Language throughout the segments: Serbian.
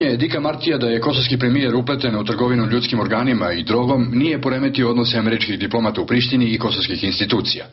Dika Martija da je kosovski premijer upleten u trgovinu ljudskim organima i drogom nije poremetio odnose američkih diplomata u Prištini i kosovskih institucija.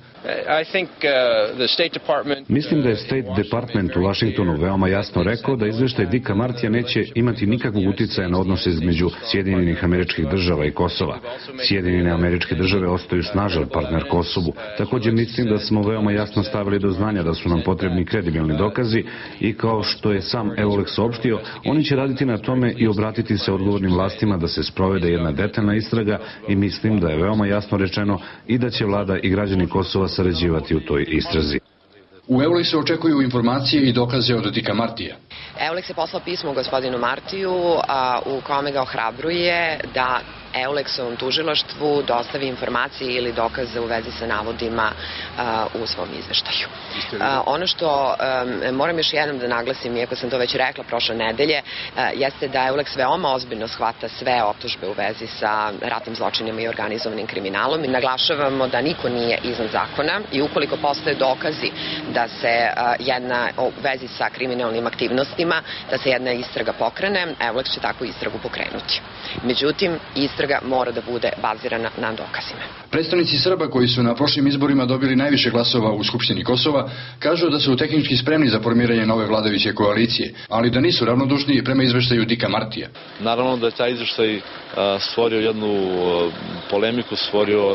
Mislim da je State Department u Vašingtonu veoma jasno rekao da izveštaj Dika Martija neće imati nikakvog uticaja na odnose između Sjedinjenih Američkih Država i Kosova. Sjedinjene Američke Države ostaju snažan partner Kosovu. Također mislim da smo veoma jasno stavili do znanja da su nam potrebni kredibilni dokazi i kao što je sam Eulex saopštio, oni će raditi na tome i obratiti se odgovornim vlastima da se sprovede jedna detaljna istraga i mislim da je veoma jasno rečeno i da će vlada i građani Kosova sarađivati u toj istrazi. U Eulexu očekuju informacije i dokaze od Dika Martija. Eulex je poslao pismo gospodinu Martiju u kome ga ohrabruje da Eulexovom tužilaštvu dostavi informacije ili dokaze u vezi sa navodima u svom izveštaju. Ono što moram još jednom da naglasim, iako sam to već rekla prošle nedelje, jeste da Eulex veoma ozbiljno shvata sve optužbe u vezi sa ratnim zločinima i organizovanim kriminalom i naglašavamo da niko nije iznad zakona i ukoliko postoje dokazi da se u vezi sa kriminalnim aktivnostima, da se jedna istraga pokrene, Eulex će takvu istragu pokrenuti. Međutim, istraga mora da bude bazirana na dokazima. Predstavnici Srba koji su na prošlim izborima dobili najviše glasova u Skupštini Kosova kažu da su tehnički spremni za formiranje nove vladajuće koalicije, ali da nisu ravnodušni prema izveštaju Dika Martija. Naravno da je taj izveštaj stvorio jednu polemiku, stvorio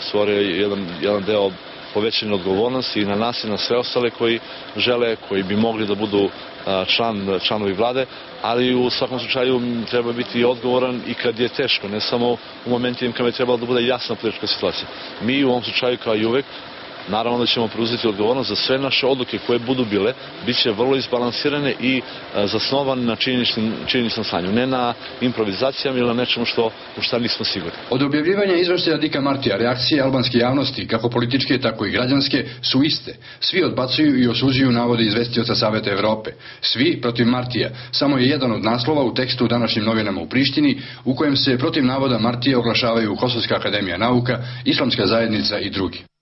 jedan deo povećane odgovornosti i na nas i na sve ostale koji žele, koji bi mogli da budu članovi vlade, ali u svakom slučaju treba biti odgovoran i kad je teško, ne samo u momentima kad je trebalo da bude jasna politička situacija. Mi u ovom slučaju kao i uvek naravno da ćemo preuzeti odgovornost za sve naše odluke koje budu bile, bit će vrlo izbalansirane i zasnovane na činjeničnom stanju, ne na improvizacijama ili na nečemu u šta nismo sigurni. Od objavljivanja izveštaja Dika Martija reakcije albanske javnosti, kako političke, tako i građanske, su iste. Svi odbacuju i osuđuju navode izvestioca Saveta Evrope. Svi protiv Martija. Samo je jedan od naslova u tekstu u današnjim novinama u Prištini, u kojem se protiv navoda Martija oglašavaju Kosovska akademija nauka, Islamska zajednica i drugi.